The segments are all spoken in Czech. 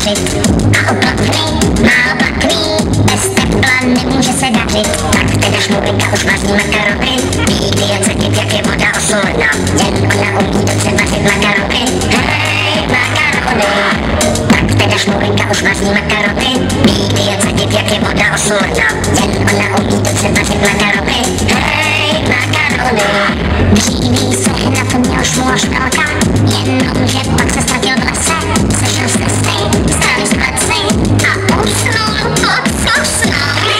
vařit. A oblakný, má oblakný, bez tepla nemůže se dařit. Tak teda šmulinka už vaří makarony, ví jak zakyt, jak je voda osolná. Jen ona umí dobře vařit makarony, hej, makarony. Tak teda šmulinka už vaří makarony, ví jak zakyt, jak je voda osolná. Jen ona umí dobře vařit makarony, hej, makarony. Dříví se na to měl šmůr špelka, jenomže pak se ztratil v lese. Sešel z cesty, stali z kleci a usnul, usnul.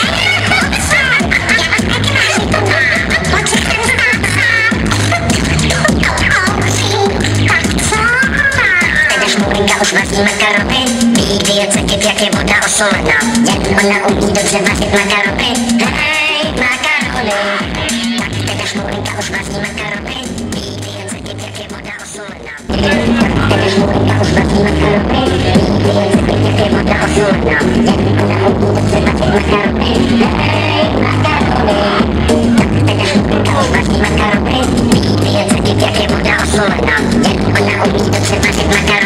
Teda šmulinka už vaří makarony, ví jak zakyt, jak je voda osolná. Jen ona umí dobře vařit makarony, hej, makarony. Tak teda šmulinka už vaří makarony, ví jak zakyt, jak je voda osolná. Tak teda šmulinka už vaří makarony, ví jak zakyt, jak je voda osolná. Jen ona umí dobře vařit makarony, hej, makarony. Tak teda šmulinka už vaří makarony, ví jak zakyt, jak je voda osolná. Jen ona umí dobře vařit makarony.